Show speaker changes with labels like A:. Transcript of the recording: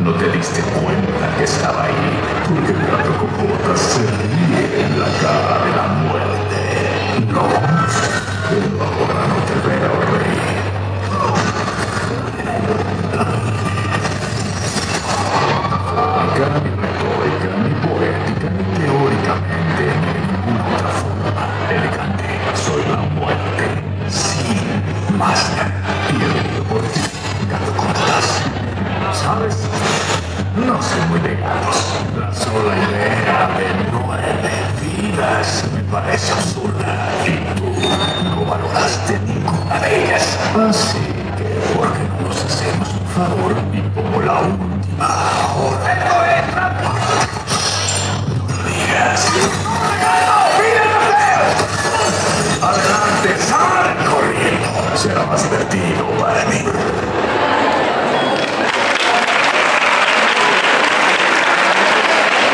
A: No te diste cuenta que estaba ahí, porque el gato con botas se ríe en la cara de la muerte. No, pero ahora no te veo reír. Ni retórica, ni poética, ni teóricamente, ni de ninguna otra forma elegante. Soy la muerte, sin máscara. Y he venido por ti, gato con botas. ¿Sabes? No soy muy de gatos. La sola idea de 9 vidas me parece absurda. Y tú no valoraste ninguna de ellas. Así que, ¿por qué no nos hacemos un favor y como la última hora? ¡Esto es trampa! No lo digas. ¡Adelante! ¡Sal corriendo! Será más divertido.